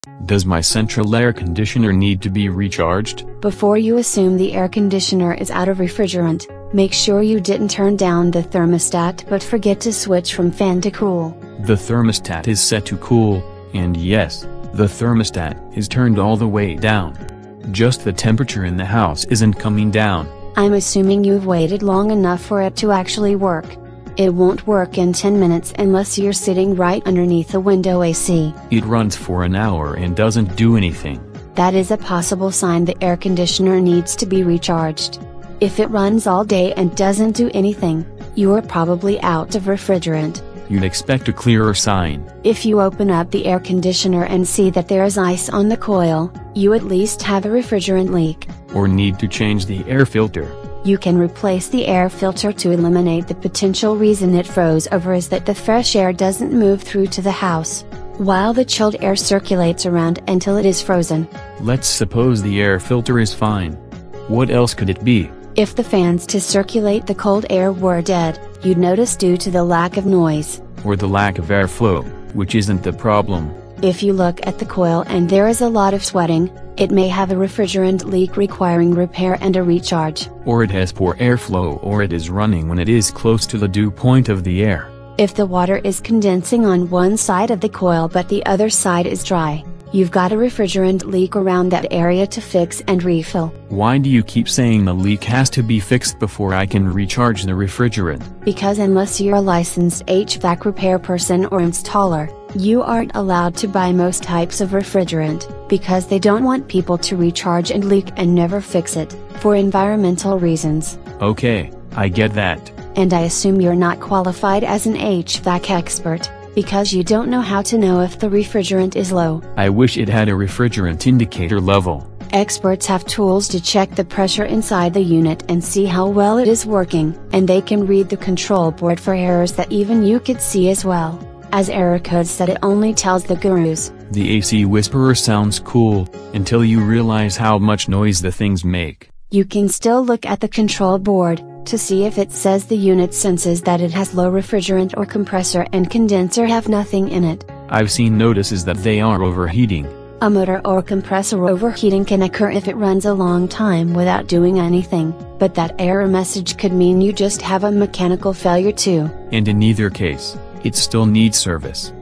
Does my central air conditioner need to be recharged? Before you assume the air conditioner is out of refrigerant, make sure you didn't turn down the thermostat but forget to switch from fan to cool. The thermostat is set to cool, and yes, the thermostat is turned all the way down. Just the temperature in the house isn't coming down. I'm assuming you've waited long enough for it to actually work. It won't work in 10 minutes unless you're sitting right underneath the window AC. It runs for an hour and doesn't do anything. That is a possible sign the air conditioner needs to be recharged. If it runs all day and doesn't do anything, you're probably out of refrigerant. You'd expect a clearer sign. If you open up the air conditioner and see that there is ice on the coil, you at least have a refrigerant leak. Or need to change the air filter. You can replace the air filter to eliminate the potential reason it froze over is that the fresh air doesn't move through to the house, while the chilled air circulates around until it is frozen. Let's suppose the air filter is fine. What else could it be? If the fans to circulate the cold air were dead, you'd notice due to the lack of noise. Or the lack of airflow, which isn't the problem. If you look at the coil and there is a lot of sweating, it may have a refrigerant leak requiring repair and a recharge. Or it has poor airflow, or it is running when it is close to the dew point of the air. If the water is condensing on one side of the coil but the other side is dry, you've got a refrigerant leak around that area to fix and refill. Why do you keep saying the leak has to be fixed before I can recharge the refrigerant? Because unless you're a licensed HVAC repair person or installer, you aren't allowed to buy most types of refrigerant, because they don't want people to recharge and leak and never fix it, for environmental reasons. Okay, I get that. And I assume you're not qualified as an HVAC expert, because you don't know how to know if the refrigerant is low. I wish it had a refrigerant indicator level. Experts have tools to check the pressure inside the unit and see how well it is working, and they can read the control board for errors that even you could see as well. As error code said, it only tells the gurus. The AC whisperer sounds cool, until you realize how much noise the things make. You can still look at the control board, to see if it says the unit senses that it has low refrigerant or compressor and condenser have nothing in it. I've seen notices that they are overheating. A motor or compressor overheating can occur if it runs a long time without doing anything, but that error message could mean you just have a mechanical failure too. And in either case, it still needs service.